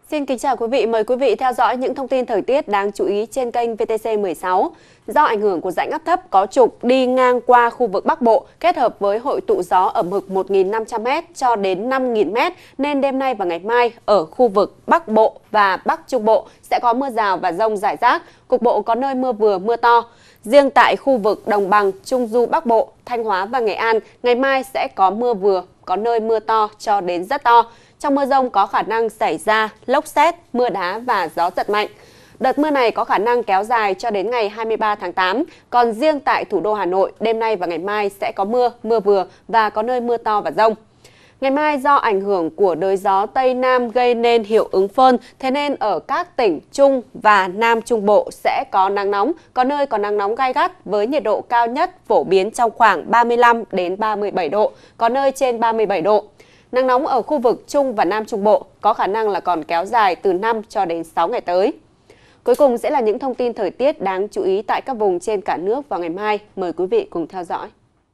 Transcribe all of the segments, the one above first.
Xin kính chào quý vị, mời quý vị theo dõi những thông tin thời tiết đáng chú ý trên kênh VTC16. Do ảnh hưởng của rãnh áp thấp có trục đi ngang qua khu vực Bắc Bộ kết hợp với hội tụ gió ở mực 1.500m cho đến 5.000m nên đêm nay và ngày mai ở khu vực Bắc Bộ và Bắc Trung Bộ sẽ có mưa rào và dông rải rác, cục bộ có nơi mưa vừa mưa to. Riêng tại khu vực Đồng bằng, Trung du Bắc Bộ, Thanh Hóa và Nghệ An, ngày mai sẽ có mưa vừa, có nơi mưa to cho đến rất to. Trong mưa dông có khả năng xảy ra lốc sét, mưa đá và gió giật mạnh. Đợt mưa này có khả năng kéo dài cho đến ngày 23 tháng 8. Còn riêng tại thủ đô Hà Nội, đêm nay và ngày mai sẽ có mưa, mưa vừa và có nơi mưa to và dông. Ngày mai do ảnh hưởng của đới gió Tây Nam gây nên hiệu ứng phơn, thế nên ở các tỉnh Trung và Nam Trung Bộ sẽ có nắng nóng, có nơi có nắng nóng gai gắt với nhiệt độ cao nhất phổ biến trong khoảng 35 đến 37 độ, có nơi trên 37 độ. Nắng nóng ở khu vực Trung và Nam Trung Bộ có khả năng là còn kéo dài từ 5 cho đến 6 ngày tới. Cuối cùng sẽ là những thông tin thời tiết đáng chú ý tại các vùng trên cả nước vào ngày mai. Mời quý vị cùng theo dõi.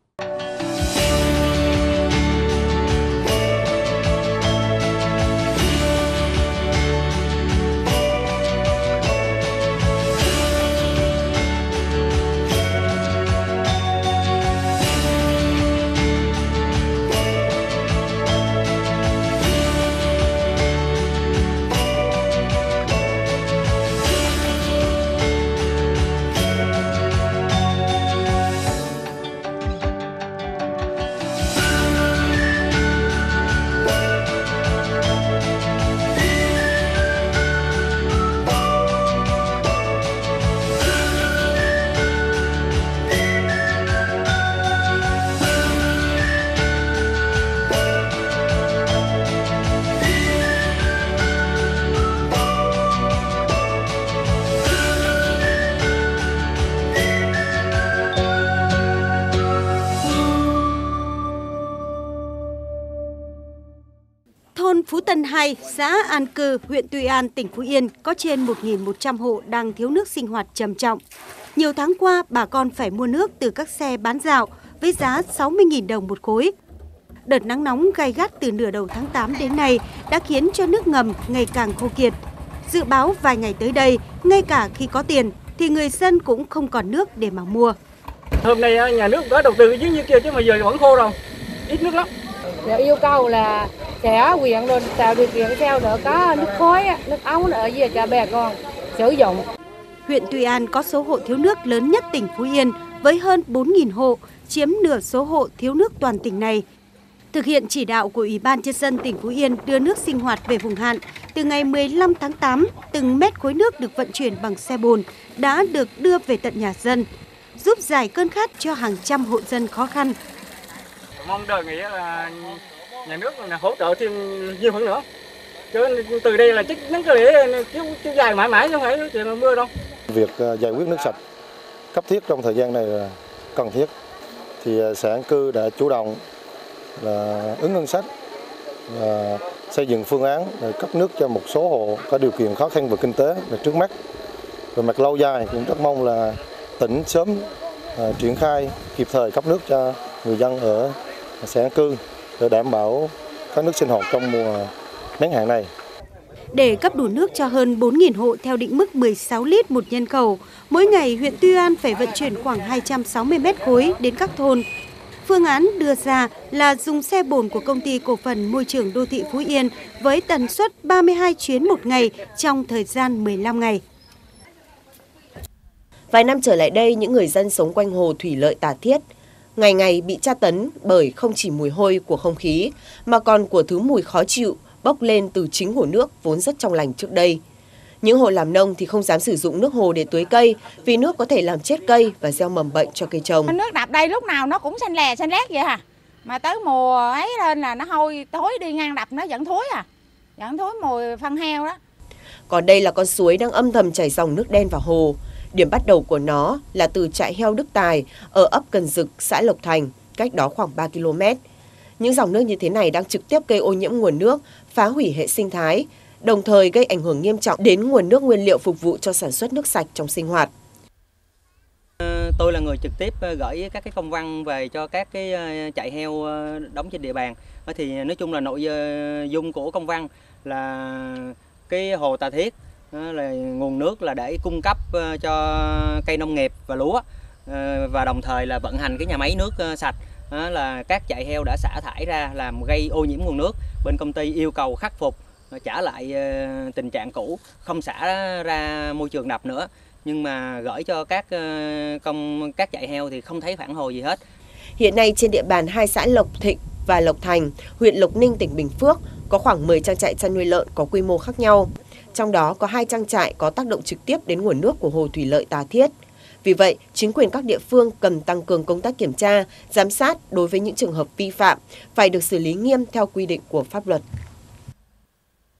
Thôn Phú Tân 2, xã An Cư, huyện Tuy An, tỉnh Phú Yên có trên 1.100 hộ đang thiếu nước sinh hoạt trầm trọng. Nhiều tháng qua, bà con phải mua nước từ các xe bán rạo với giá 60.000 đồng một khối. Đợt nắng nóng gay gắt từ nửa đầu tháng 8 đến nay đã khiến cho nước ngầm ngày càng khô kiệt. Dự báo vài ngày tới đây, ngay cả khi có tiền thì người dân cũng không còn nước để mà mua. Hôm nay nhà nước có đầu tư dưới như kia chứ mà giờ vẫn khô rồi, ít nước lắm. Yêu cầu là sẽ huyện rồi tạo điều kiện sao đỡ có nước khói, nước ống ở dưới cho bà con sử dụng. Huyện Tuy An có số hộ thiếu nước lớn nhất tỉnh Phú Yên với hơn 4.000 hộ, chiếm nửa số hộ thiếu nước toàn tỉnh này. Thực hiện chỉ đạo của Ủy ban Nhân dân tỉnh Phú Yên đưa nước sinh hoạt về vùng hạn, từ ngày 15 tháng 8, từng mét khối nước được vận chuyển bằng xe bồn đã được đưa về tận nhà dân, giúp giải cơn khát cho hàng trăm hộ dân khó khăn. Mong đợi nghĩ là nhà nước là hỗ trợ thêm nhiều hơn nữa. Chứ từ đây là chắc nắng cái để kéo dài mãi mãi chứ không phải chuyện mưa đâu. Việc giải quyết nước sạch cấp thiết trong thời gian này là cần thiết. Thì xã An Cư đã chủ động là ứng ngân sách và xây dựng phương án để cấp nước cho một số hộ có điều kiện khó khăn về kinh tế là trước mắt. Về mặt lâu dài cũng rất mong là tỉnh sớm triển khai kịp thời cấp nước cho người dân ở xã An Cư để đảm bảo các nước sinh hoạt trong mùa nắng hạn này. Để cấp đủ nước cho hơn 4.000 hộ theo định mức 16 lít một nhân khẩu, mỗi ngày huyện Tuy An phải vận chuyển khoảng 260 mét khối đến các thôn. Phương án đưa ra là dùng xe bồn của Công ty Cổ phần Môi trường Đô thị Phú Yên với tần suất 32 chuyến một ngày trong thời gian 15 ngày. Vài năm trở lại đây, những người dân sống quanh hồ thủy lợi Tà Thiết ngày ngày bị tra tấn bởi không chỉ mùi hôi của không khí mà còn của thứ mùi khó chịu bốc lên từ chính hồ nước vốn rất trong lành trước đây. Những hộ làm nông thì không dám sử dụng nước hồ để tưới cây vì nước có thể làm chết cây và gieo mầm bệnh cho cây trồng. Nước đập đây lúc nào nó cũng xanh lè xanh lét vậy à. Mà tới mùa ấy lên là nó hôi thối, đi ngang đập nó vẫn thối à. Vẫn thối mùi phân heo đó. Còn đây là con suối đang âm thầm chảy dòng nước đen vào hồ. Điểm bắt đầu của nó là từ trại heo Đức Tài ở ấp Cần Dực, xã Lộc Thành, cách đó khoảng 3 km. Những dòng nước như thế này đang trực tiếp gây ô nhiễm nguồn nước, phá hủy hệ sinh thái, đồng thời gây ảnh hưởng nghiêm trọng đến nguồn nước nguyên liệu phục vụ cho sản xuất nước sạch trong sinh hoạt. Tôi là người trực tiếp gửi các cái công văn về cho các cái trại heo đóng trên địa bàn. Thì nói chung là nội dung của công văn là cái hồ Tà Thiết là nguồn nước là để cung cấp cho cây nông nghiệp và lúa, và đồng thời là vận hành cái nhà máy nước sạch. Là các trại heo đã xả thải ra làm gây ô nhiễm nguồn nước. Bên công ty yêu cầu khắc phục, trả lại tình trạng cũ, không xả ra môi trường đập nữa. Nhưng mà gửi cho các trại heo thì không thấy phản hồi gì hết. Hiện nay trên địa bàn 2 xã Lộc Thịnh và Lộc Thành, huyện Lộc Ninh, tỉnh Bình Phước có khoảng 10 trang trại chăn nuôi lợn có quy mô khác nhau. Trong đó có 2 trang trại có tác động trực tiếp đến nguồn nước của hồ thủy lợi Tà Thiết. Vì vậy, chính quyền các địa phương cần tăng cường công tác kiểm tra, giám sát đối với những trường hợp vi phạm, phải được xử lý nghiêm theo quy định của pháp luật.